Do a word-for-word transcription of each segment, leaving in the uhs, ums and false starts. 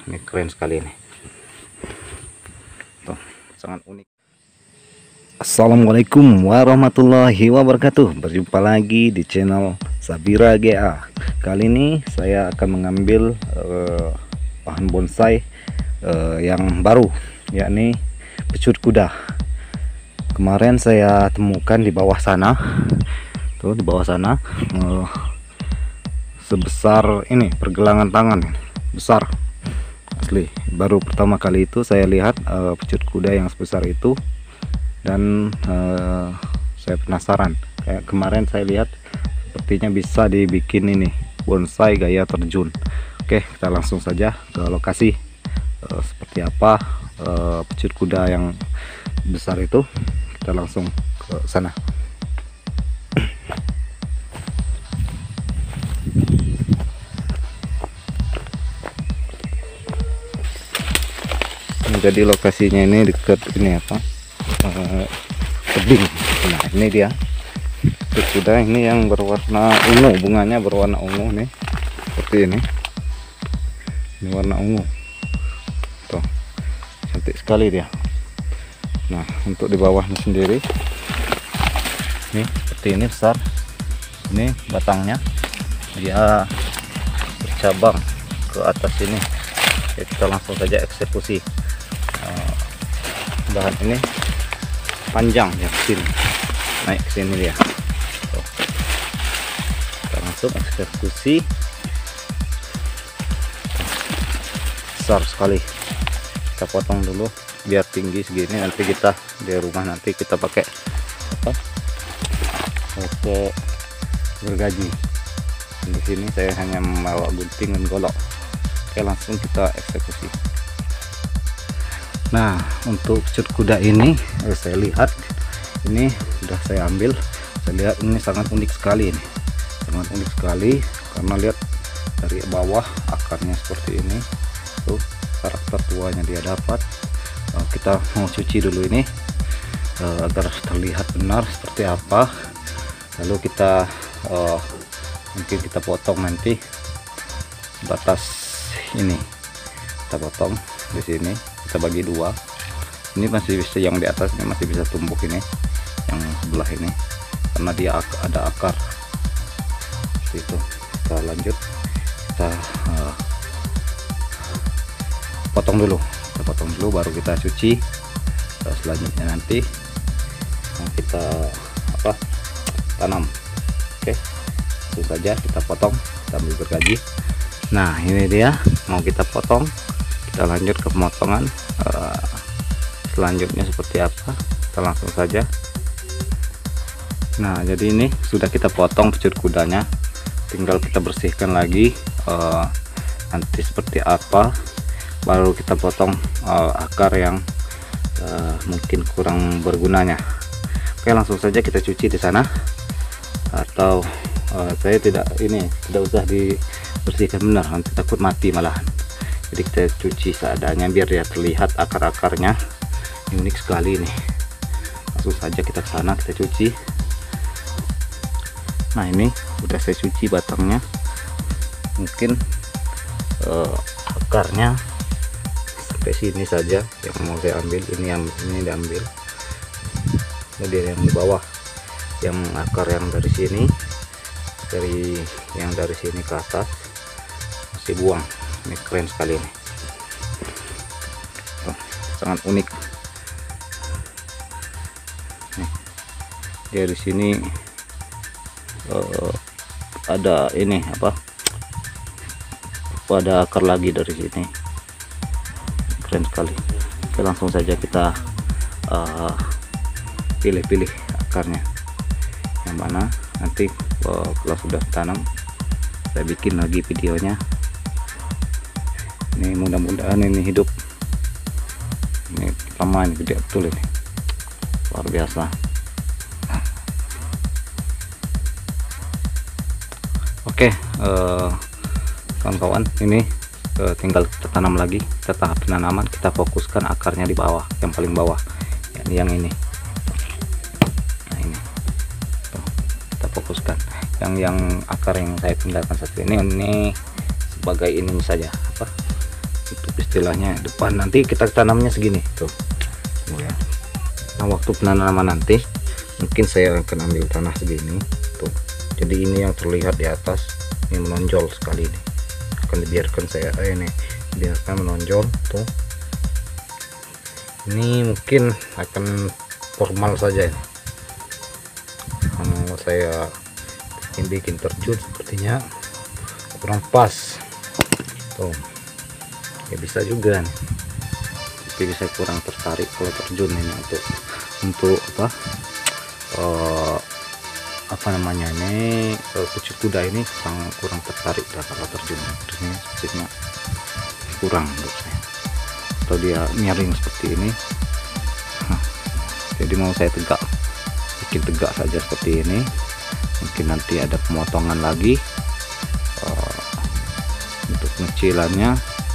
ini keren sekali nih. Tuh, sangat unik. Assalamualaikum warahmatullahi wabarakatuh. Berjumpa lagi di channel Sabira G A. Kali ini saya akan mengambil uh, bahan bonsai uh, yang baru, yakni pecut kuda. Kemarin saya temukan di bawah sana, tuh di bawah sana, uh, sebesar ini, pergelangan tangan, besar asli. Baru pertama kali itu saya lihat uh, pecut kuda yang sebesar itu. Dan uh, saya penasaran, kayak kemarin saya lihat sepertinya bisa dibikin ini bonsai gaya terjun. Oke, kita langsung saja ke lokasi uh, seperti apa uh, pecut kuda yang besar itu. Kita langsung ke sana. Jadi lokasinya ini dekat ini apa, tebing. Nah ini dia pecut kuda ini yang berwarna ungu, bunganya berwarna ungu nih, seperti ini. Ini warna ungu tuh, cantik sekali dia. Nah untuk di bawahnya sendiri nih seperti ini, besar ini batangnya, dia bercabang ke atas ini. Oke, kita langsung saja eksekusi. Bahan ini panjang ya, sini naik ke sini dia. Tuh. Kita langsung eksekusi. Besar sekali, kita potong dulu biar tinggi segini. Nanti kita di rumah nanti kita pakai apa, pakai gergaji. Di sini saya hanya membawa gunting dan golok. Oke, langsung kita eksekusi. Nah untuk pecut kuda ini eh, saya lihat ini sudah saya ambil. Saya lihat ini sangat unik sekali, ini sangat unik sekali karena lihat dari bawah akarnya seperti ini tuh, karakter tuanya dia dapat. uh, kita mau cuci dulu ini uh, agar terlihat benar seperti apa, lalu kita uh, mungkin kita potong nanti batas ini, kita potong di sini, kita bagi dua. Ini masih bisa, yang di atasnya masih bisa tumbuk, ini yang sebelah ini karena dia ak ada akar seperti itu. Kita lanjut, kita uh, potong dulu, kita potong dulu baru kita cuci. Nah, selanjutnya nanti nah, kita apa, tanam. Oke, langsung saja kita potong, kita ambil gergaji. Nah ini dia mau kita potong. Kita lanjut ke pemotongan uh, selanjutnya seperti apa, kita langsung saja. Nah jadi ini sudah kita potong pecut kudanya, tinggal kita bersihkan lagi uh, nanti seperti apa, baru kita potong uh, akar yang uh, mungkin kurang bergunanya. Oke, langsung saja kita cuci di sana, atau uh, saya tidak ini tidak usah dibersihkan benar, nanti takut mati malahan. Jadi kita cuci seadanya biar dia terlihat akar-akarnya. Ini unik sekali nih. Langsung saja kita ke sana, kita cuci. Nah ini udah saya cuci batangnya. Mungkin uh, akarnya sampai sini saja yang mau saya ambil. Ini yang ini diambil. Jadi yang di bawah, yang akar yang dari sini, dari yang dari sini ke atas masih buang. Ini keren sekali nih. Oh, sangat unik nih. Dari sini uh, ada ini apa, ada akar lagi dari sini, keren sekali. Oke, langsung saja kita pilih-pilih uh, akarnya yang mana. Nanti uh, kalau sudah tanam saya bikin lagi videonya. Ini mudah-mudahan ini hidup. Ini pertama, ini gede betul ini, luar biasa. Oke, kawan-kawan, uh, ini uh, tinggal kita tanam lagi. Kita tahap penanaman, kita fokuskan akarnya di bawah, yang paling bawah, yakni yang ini. Nah ini tuh, kita fokuskan yang yang akar yang saya tinggalkan satu ini, ini sebagai ini saja apa, untuk istilahnya depan. Nanti kita tanamnya segini tuh ya. Nah waktu penanaman nanti mungkin saya akan ambil tanah segini tuh, jadi ini yang terlihat di atas ini menonjol sekali, ini akan dibiarkan saya eh, ini biarkan menonjol tuh. Ini mungkin akan formal saja ya. Kalau saya ingin bikin terjun sepertinya kurang pas tuh ya, bisa juga nih, tapi bisa kurang tertarik kalau terjun ini untuk untuk apa uh, apa namanya ini uh, kucing kuda ini kurang kurang tertarik dah kalau terjun, terusnya sepertinya kurang menurut saya, atau dia miring seperti ini. Hah, jadi mau saya tegak, bikin tegak saja seperti ini. Mungkin nanti ada pemotongan lagi uh, untuk pengecilannya.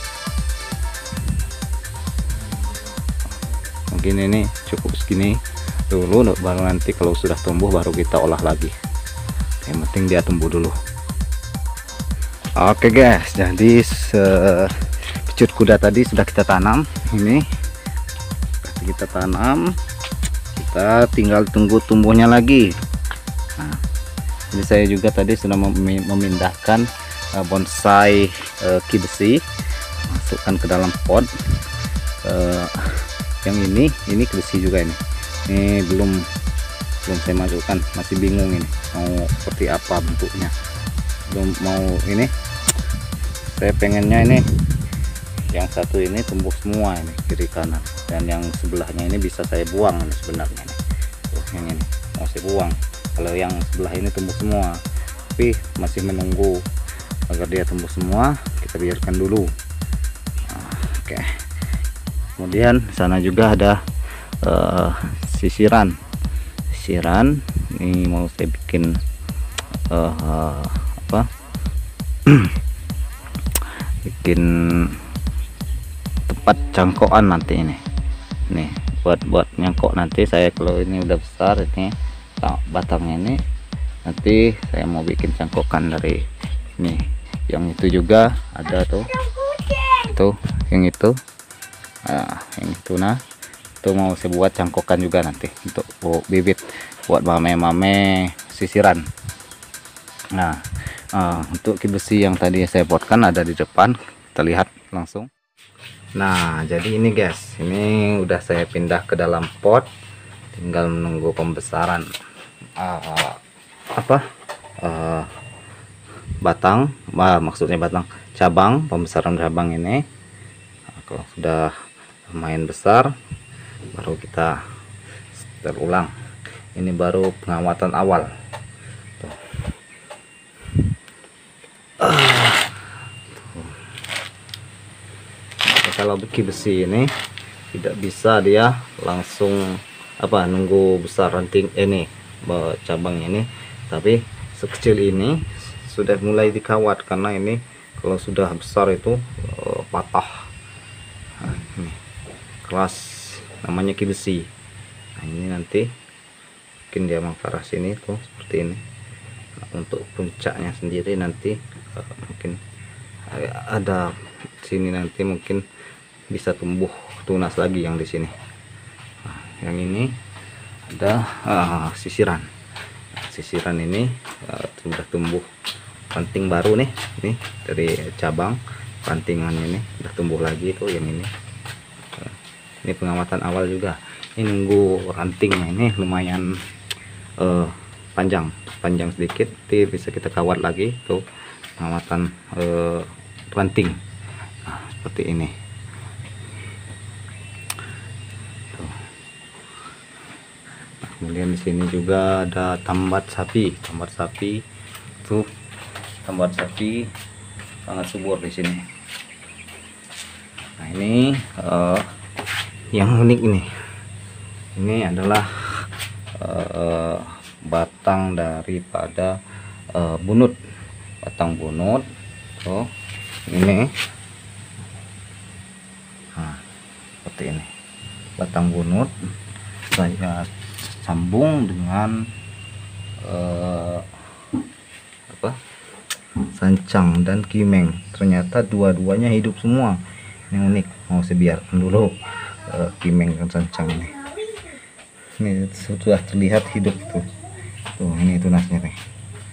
Mungkin ini cukup segini dulu, baru nanti kalau sudah tumbuh baru kita olah lagi. Yang penting dia tumbuh dulu. Oke guys, jadi pecut kuda tadi sudah kita tanam. Ini kita tanam, kita tinggal tunggu tumbuhnya lagi. Nah, jadi saya juga tadi sudah memindahkan bonsai uh, ki besi, masukkan ke dalam pot. Uh, yang ini ini ki besi juga ini. Ini belum belum saya masukkan, masih bingung ini mau seperti apa bentuknya. Belum mau ini. Saya pengennya ini yang satu ini tumbuh semua ini kiri kanan, dan yang sebelahnya ini bisa saya buang ini sebenarnya ini. Tuh, yang ini mau saya buang. Kalau yang sebelah ini tumbuh semua, tapi masih menunggu agar dia tumbuh semua, kita biarkan dulu. Nah, oke. Okay. Kemudian sana juga ada uh, sisiran. Sisiran ini mau saya bikin uh, uh, apa? bikin tempat cangkokan nanti ini. Nih, buat buat nyangkok nanti saya kalau ini udah besar ini batangnya ini, nanti saya mau bikin cangkokan dari ini. Yang itu juga ada tuh, tuh yang itu, nah, yang itu nah, itu mau saya buat cangkokan juga nanti untuk bibit buat mame-mame sisiran. Nah, uh, untuk ki besi yang tadi saya buatkan ada di depan, kita lihat langsung. Nah, jadi ini guys, ini udah saya pindah ke dalam pot, tinggal menunggu pembesaran uh, apa uh, batang, bah, maksudnya batang cabang, pembesaran cabang ini. Kalau sudah lumayan besar, baru kita terulang. Ini baru pengamatan awal. Tuh. Uh, tuh. Nah, kalau ki besi ini tidak bisa dia langsung apa nunggu besar ranting ini cabang ini, tapi sekecil ini sudah mulai dikawat, karena ini kalau sudah besar itu uh, patah. Nah, ini kelas namanya ki besi. Nah, ini nanti mungkin dia mau ke arah sini tuh seperti ini. Nah, untuk puncaknya sendiri nanti uh, mungkin uh, ada sini nanti mungkin bisa tumbuh tunas lagi yang di sini. Nah, yang ini ada uh, sisiran. Sisiran ini uh, sudah tumbuh ranting baru nih, nih dari cabang rantingan ini udah tumbuh lagi tuh yang ini. Uh, ini pengamatan awal juga. Ini nunggu rantingnya ini lumayan uh, panjang, panjang sedikit, nanti bisa kita kawat lagi tuh pengamatan uh, ranting. Nah, seperti ini. Kemudian di sini juga ada tambat sapi, tambat sapi tuh, tambat sapi sangat subur di sini. Nah, ini uh, yang unik ini, ini adalah uh, batang daripada uh, bunut, batang bunut. Tuh, ini, nah, seperti ini, batang bunut. Saya sambung dengan uh, apa sancang dan kimeng, ternyata dua-duanya hidup semua. Ini unik, mau saya biarkan dulu uh, kimeng dan sancang ini. Ini sudah terlihat hidup tuh. Tuh, ini tunasnya nih.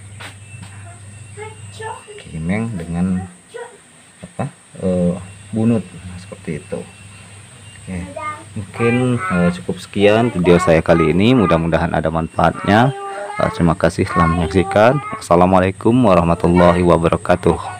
Kimeng dengan apa? Uh, bunut nah, seperti itu. Oke, mungkin uh, cukup sekian video saya kali ini. Mudah-mudahan ada manfaatnya. Uh, terima kasih telah menyaksikan. Assalamualaikum warahmatullahi wabarakatuh.